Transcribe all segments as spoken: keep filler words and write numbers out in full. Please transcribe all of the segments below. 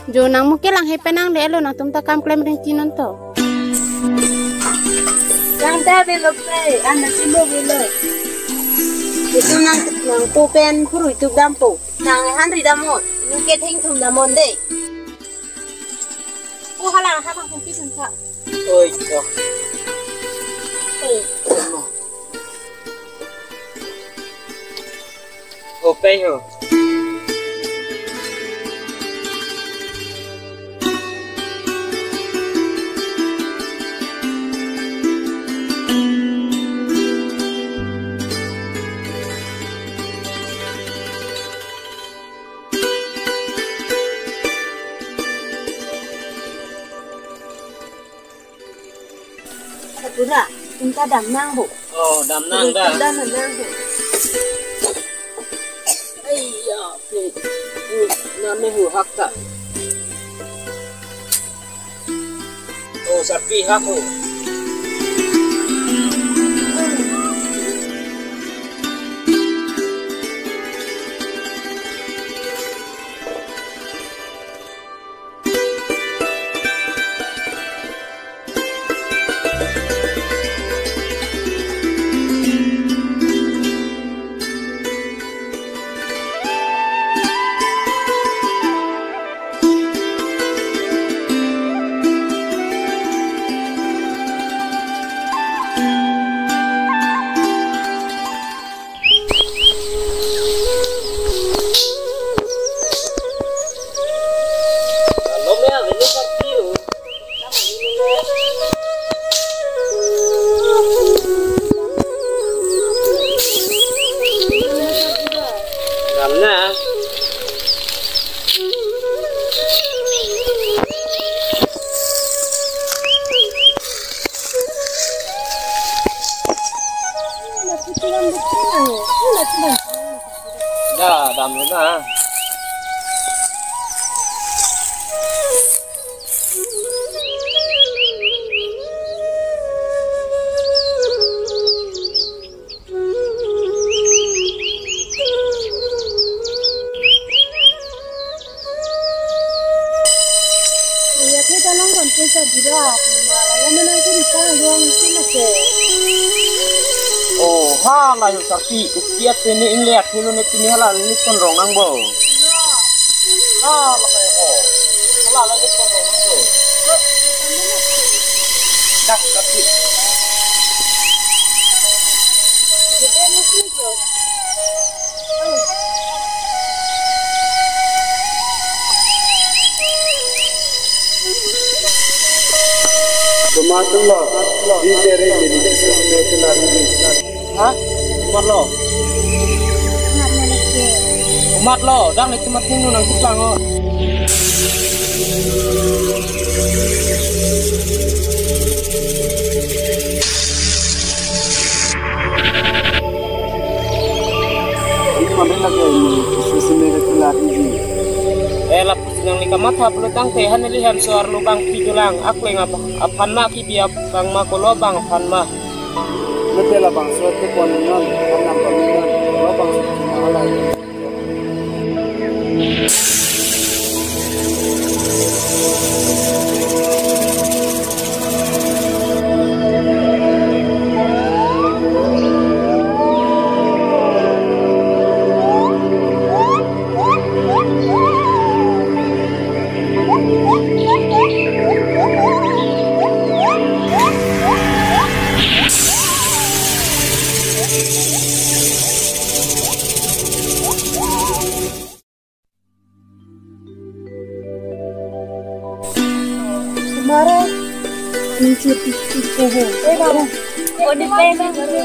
Jo nang mungkin lang hepe nang le lo nang tum ta kam klem ring tinon to. Yang dah belok pe, anak simbo belok. Itu nang nang popen puru itu dampo. Nang handri damon, nuket hing tum damon deh. Oh halang halang kumpi sensa. Oi, yo. Eh, Popen yo. Pura, kita dam nang bu. Oh, dam nang dah. Dam nang bu. Iya, ni. Nane hu hak tak. Oh, sapi hak ho. Dah, dam na. Ya kita nang kon pesa jira, malah mana tu kita doang sih masih. Oh, ha lah yo sapi. Ukiat sini inlihat dulu ni kini halal ni kon rong nang bo. Ha lah kaya ho. Halal ni kon rong nang bo. Dak sapi. Kita mesti jo. Tomato lo, di tere jadi sesuatu lagi. Hah? Umat lo? Umat lo, dang ni cuma tinggal nang kitlang oh. Mana lagi ini sesuatu lagi. Eh lapis nang lika mata pelutang teh han lihan suar lubang kijulang aku yang apa apan ma ki biap bang ma kolobang apan ma. Betul lah bang, suatu konon karena konon lubang halal. Mara, ni cerita cerita ho. Eh bang, oh di pesa ni.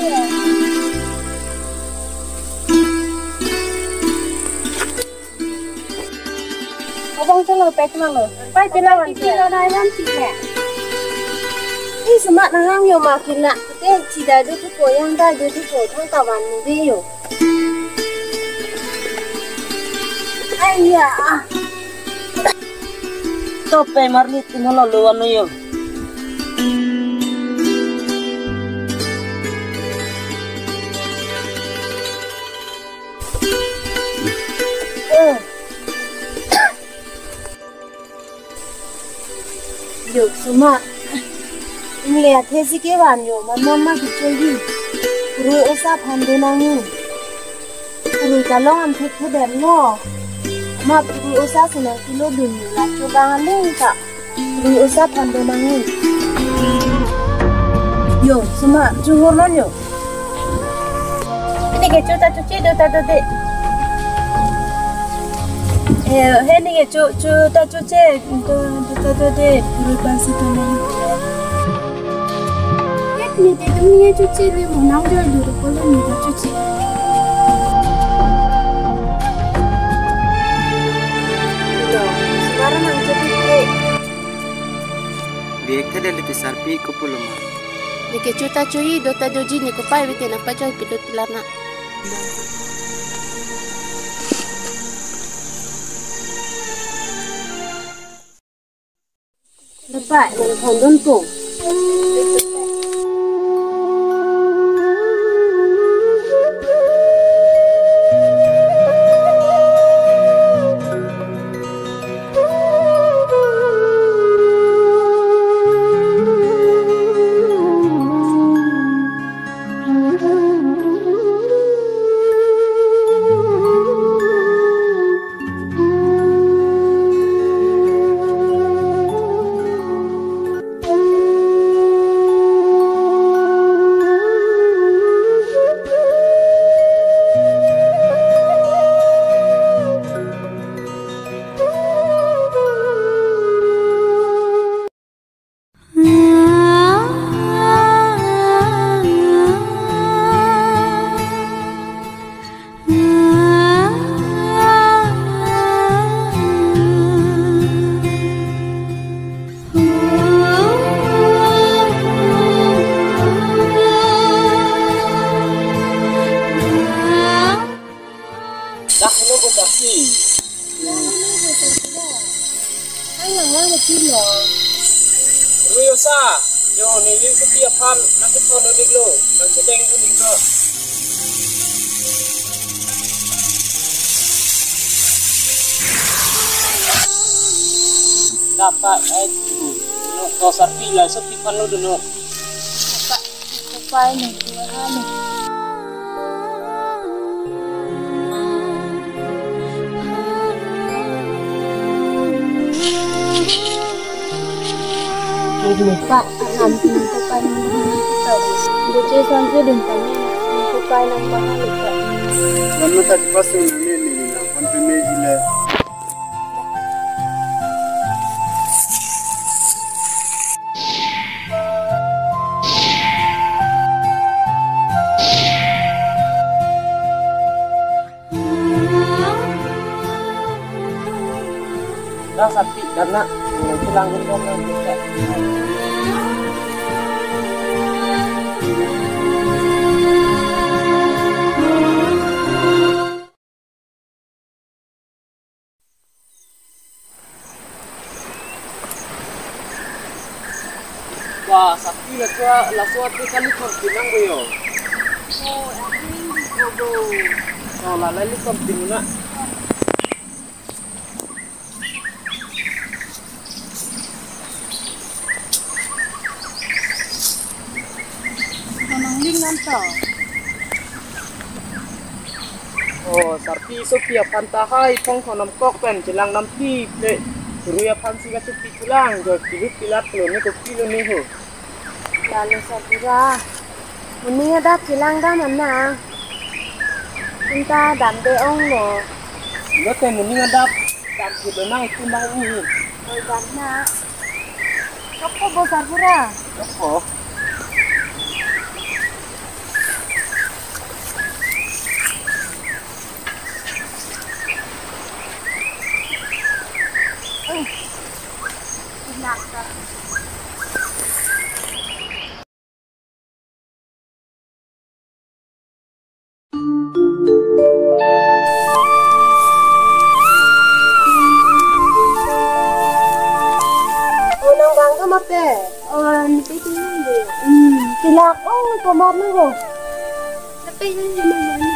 Abang cakap pek mana? Pek cakap kita dah nanti ya. Ini semak nang yo makin nak. Eh, cida tu tu koyang dah jadi koyang kawan ni yo. Ayah. Tope marlit tinalo luwan no yo. Yo suma Ingliat hesi ke wan yo mama kicholi Ru osa phande nangu Ru kalong am thek theden lo Ma ru osa sena kilo dun la coba ngaleng ka Ru osa phande nangu Yo suma juhur lo yo Ini ke cuta cuci do ta do de Eh he ni ke cu cuta cuci do do do de ru pansi to nangu Ni de dunia cuci le monang jual dulu kalau ni dah cuci. Yo sekarang nang cuci ke Biar dari itu sarpi kupulama. Ni ke cuta cuci dota doji ni ko pai bete na pa joy pilot tilana. Lepas nang kondon tu Ruyosa, yo ni liu ke tiap pan nanti pun udik lo, nanti deng udik lo. Dapat eh tu, no kau sarpi lah, sarpi pan lo dulu. Dapat Dapat ni Tuhan ni Lupa nanti lupa ni kita. Baca sampai dengan lupa nang bahasa lupa. Lalu tadi pasal ni ni ni, apa pemeji le. Dah sapi dah nak, pulang ke rumah kita. Wah, sapi lah tua, lah suatu kali kontinang boyo. Oh, ini bobo. Oh, lah lalu kontinang nak. Manangling nanto. Oh, sapi sopia pantahai pong konam kok pen jelang nampi ple. Ruya pansi ka cupi jelang jo kilut pilat lo ni ko kilo ni ho. Lalu sabura. Muni ada kilang dah mana? Kita dan deong lo. Lo te muni ngadap dan kudo nang kumbang ni. Oh, dan nak. Kau bo sabura. Oh. Mape, oh, ni tu ni. Hmm, tilak oh, kamar ni go. Tapi ni mana ni?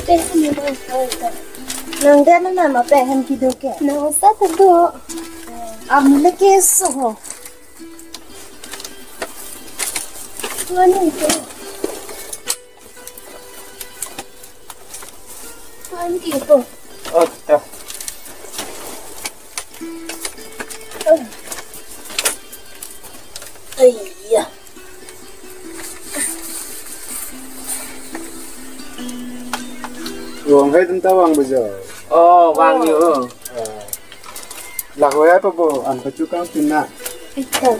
pe ni ma nang de na ma pe han ki do ke na sa ta do am le ke so tuan ni ke tuan ki ko Otta. ai ya Ruang hai tenta wang bejo. Oh, wang yo. Lah hoya pa bo an pa chu kang tinna. ita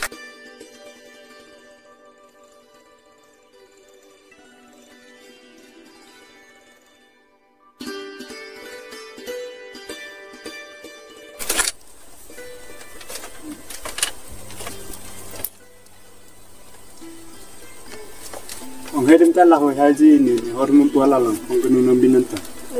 Ong hai tenta lah hoya ji ni hormon pala lang ong kenu nam binanta.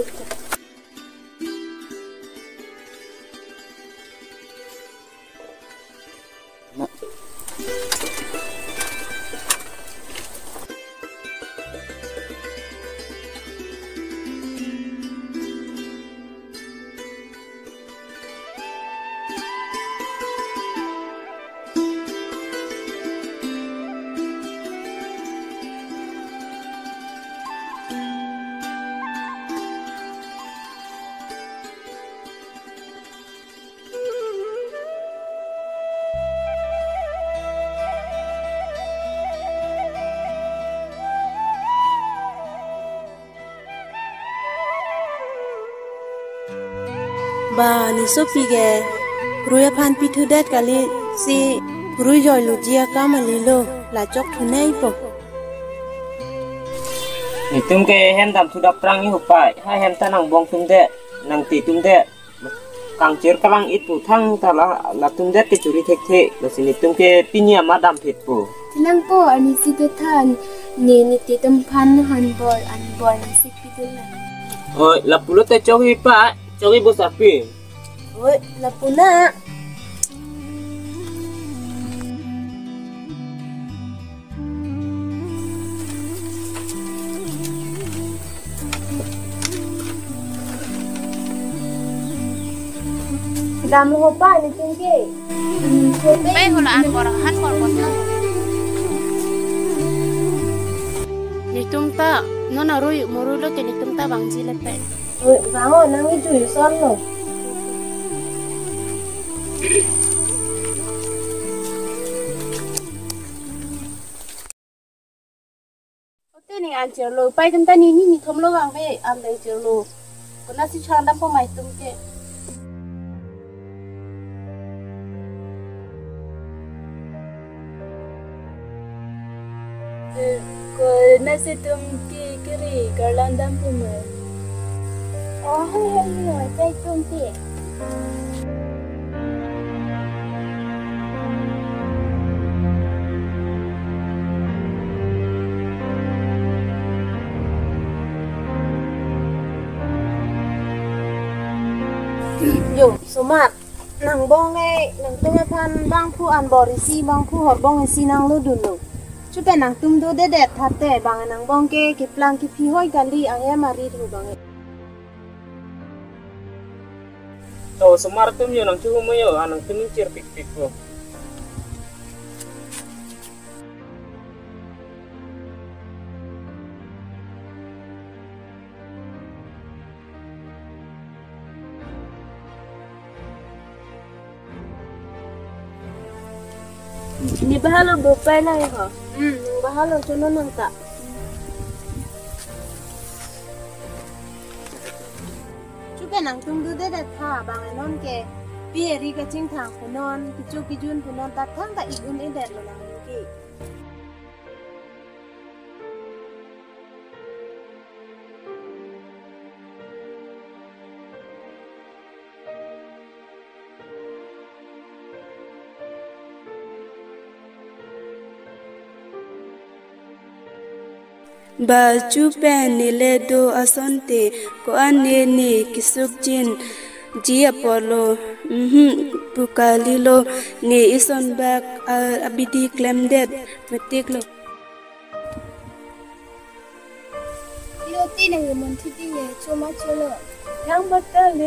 Ba ni sopi ge ruya phan pi thu dat kali si ru joy lu jia ka ma li lo la chok thu nei po Ni tum ke hen dam thu dap prang yu pai, hai hen ta nang bong tum de, nang ti tum de. Kang cher kalang it pu thang ta la la tum de ke churi thek the, lo sini tum ke pinya ma dam phet pu. nang po ani si te than ni ni ti tam phan han bol an bol si pi te na Oi, la pulo te chogi pa, chogi bo sapi. oi la puna dam lo pa ni tung ke pe hola an bor han bor bor ni tum ta no na ru moru lo ke ni tum ta bang ji le pe oi ba ho nang ni ju son lo Ote ni an cher lo pai tum ta ni ni ni thom lo wang ve am dai cher lo ko na si chang dam po mai tum ke ko na se tum ki kiri karlan dam pu ma oh hai hai hai sai tum ti yo somat nang bong e nang tung phan bang phu an bori si bang phu hot bong si nang lu dun lu chu pe nang tum do de de that te bang nang bong ke ki plang ki phi hoi gali ang ya mari thu bang To semar tum yo nang chu mo yo, anang tum cher pik pik pu. ni bahalo bo pa na ha hmm nang bahalo chu no nang ta chu pe nang tum do de de tha bang non ke pi ri ka ching thang pu non ki chu ki jun pu non ta thang ta ik un e de lo nang ki ba chu pe ni le do asante ko ane ni kisuk jin ji apolo mhm pukali lo ni ison bak abidi klemdet metik lo yo ti Hiti nang mon hiti ye cuma colo. Yang betul le.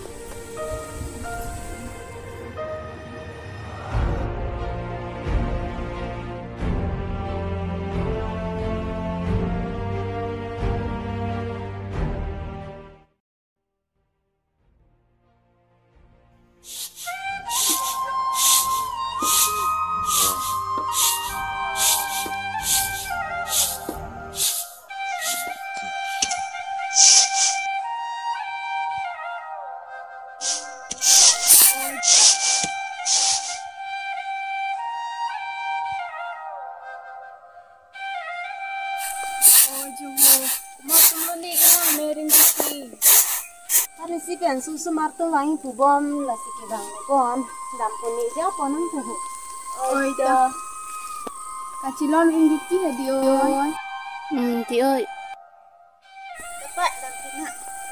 Hari si pen susu marto wangi pubom la si kibang kon dam puni ja ponang puhu. Oi da. Kacilon indi ti dio. Hmm, ti oi. Dapat dam pina.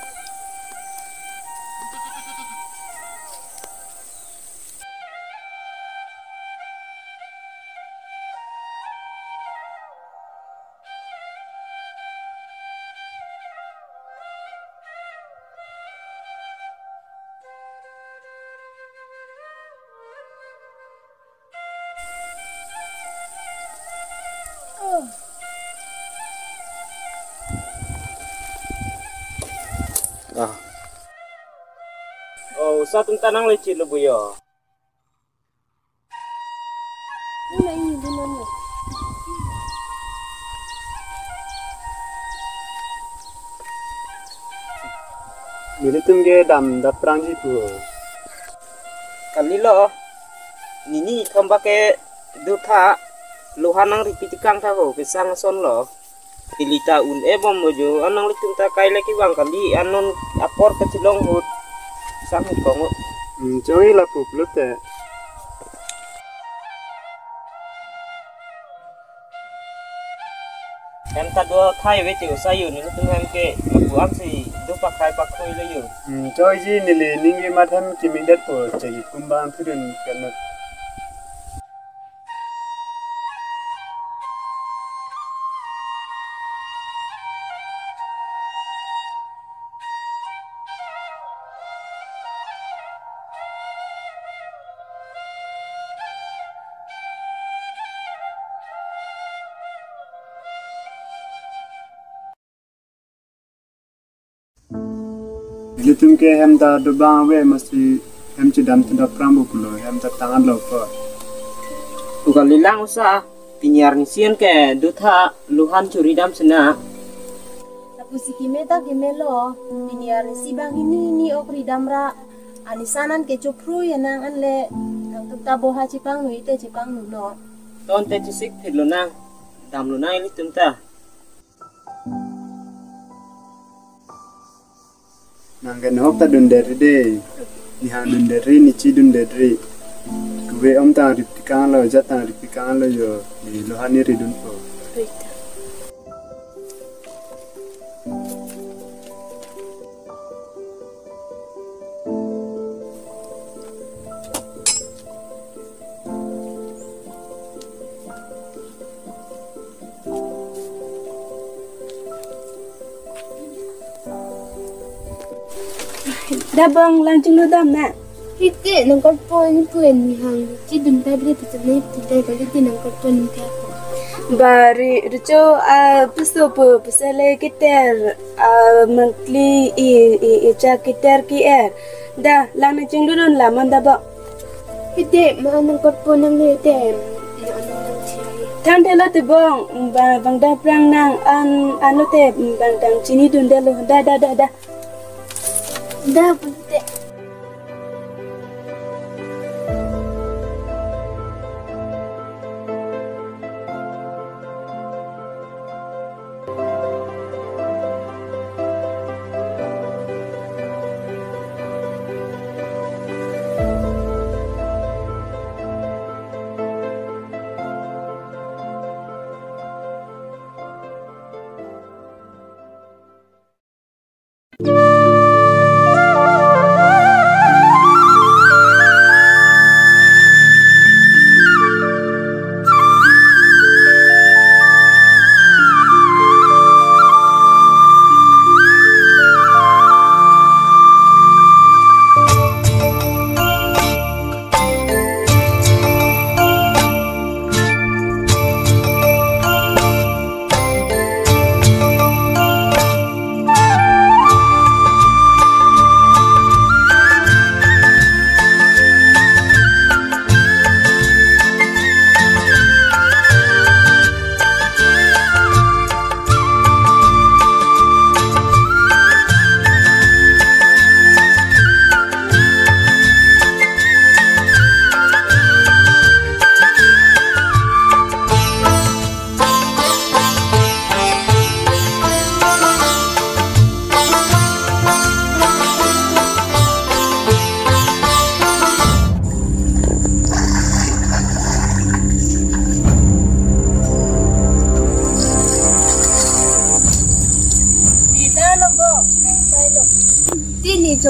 Ah. Oh, sa tung tanang lecit lo buyo. Ini ini dulu ni. Mili tumge dam daprang ji pu. Kali lo. Nini thomba ke dutha lohanang ripitikang tha ho ke sang son lo. Tilita un ebom mojo anang litung ta kai leki bang kali anon apor kecilong hut sang hut kongo. Hmm, Jogi la pu plute. Em ta do thai ve ti sayu ni litung hem ke bu am si du pak khai pak khoi le yu. Hmm, Jogi ji nili ningi matham timidet pu jagi kumbang pudun kana. Mili tumge hem da dubang we mesti hem ci dam tu daprang bu pulo hem ta tangan lo ko. Tukal lilang usa pinyar ni sien ke dutha luhan curi dam sena. Tapi si kimeta kimelo biniar si bang ini ni okri damra anisanan ke chopru yanang anle ang tabo ha cipang nu ite cipang nu lo. Ton te cisik thit lo nang dam lo nang litung ta. Nanggen hok ta dunderi de. Ni ha dunderi ni ci dunderi. Kuwe om ta riptikang lo jata riptikang lo yo ni lohani ridun po. Rita. Dabang langsung lu dam na. Hiti nang korpo ni puen ni hang ci dun tabri tu ni tu kali ti nang korpo ni ta ko. Bari richo a piso po pisale kiter a monthly i i i cha kiter ki er. Da lang na chung dun la man da ba. Hiti ma nang korpo nang ni te na ano nang ci. Thang te la te bong ba bang da prang nang an ano te bang dang chini dun de lo da da da da. Da punte.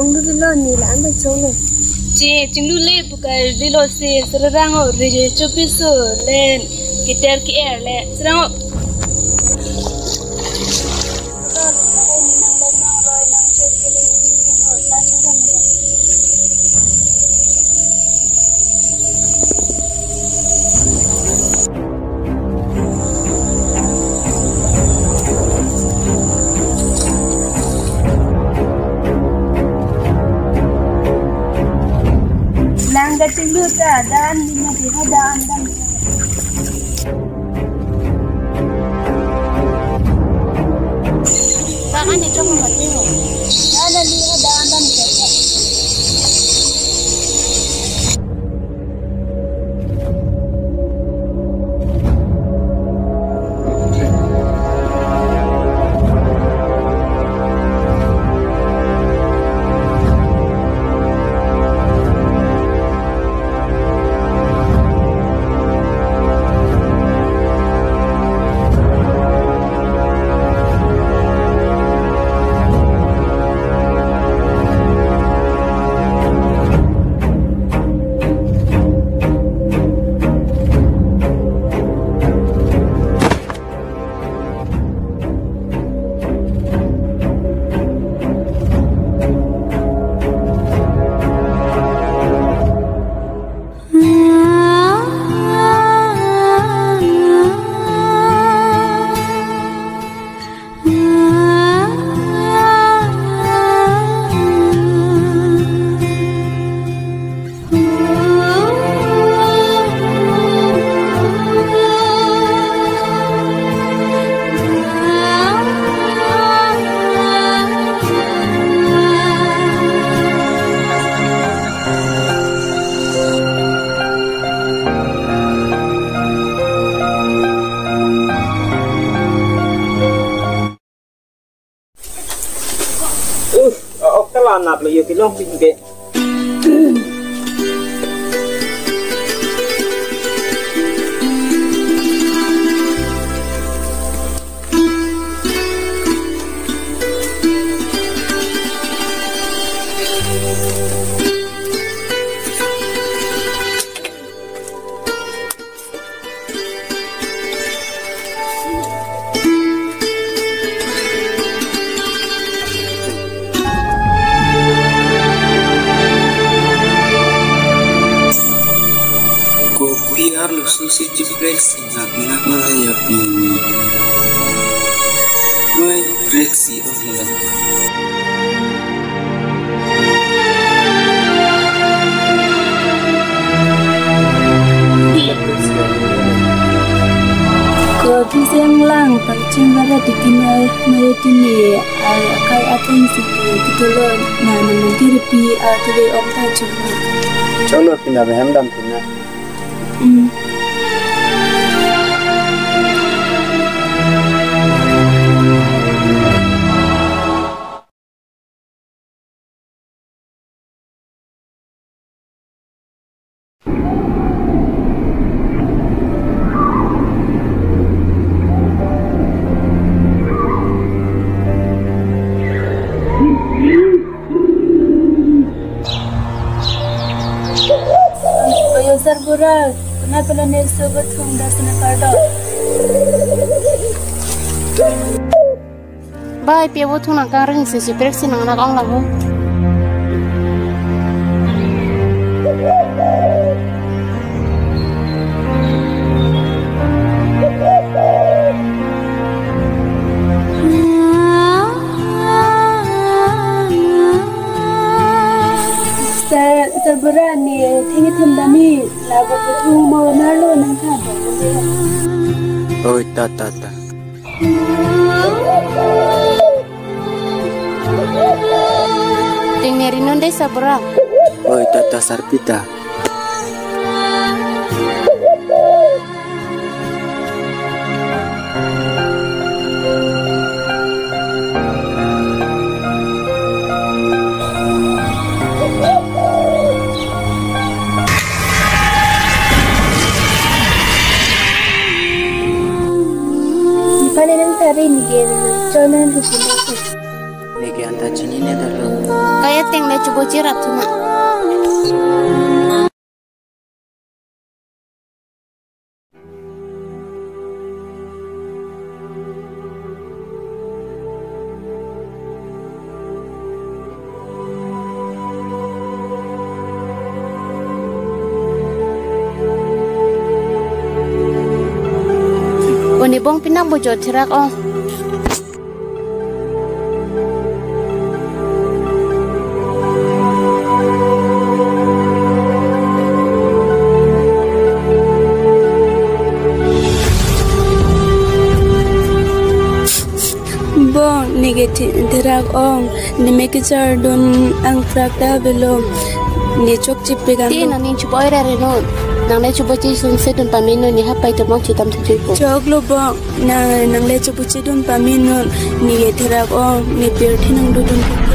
chống được lo nì là ăn bánh chống rồi chị chính lúc lấy bữa cái đi lo xe sờ răng ở rồi chụp piso lên cái ter cái air lên sờ răng Cacing lu tak dan lima dia dan dan. Tangan ni cuma mati lo. Ada dia dan dan. Anak lo yo kilong pinggir. Susi Jifrex nak nak melaya ini, mai Rexi orang Kau bisa lang pancing ada di kini, mai kini kai atensi kita lo na nanti repi atau om tak cuba. Coba pindah behendam pindah. Hmm. Sarburak, kenapa lah ni sobat hongda sana kardo? Bye, pia buat hong nak ring sesi preksi nang nak ong lahu. Sarburak ni tinggi tenda ni lagu betul mau nalu nang kada. Oh, ta ta ta. Ting neri nonde Sarburak. Oh, ta ta Sarpita. Panen tari ni gen, jonan hukum aku. Ni gen kata cini ne dalo. Kaya ting le coba cirat cuma. Oni bong pinak bojot cirak oh. Bong negatif terak ong ni mekicar don ang prakta belum ni chok chip pegan. Ti nani coba ora reno. Nang le coba ci sun sedun pamino ni hapai temong citam tujuh po. Chok lo bong na nang le coba cidun pamino ni terak ong ni pirthi nang dudun.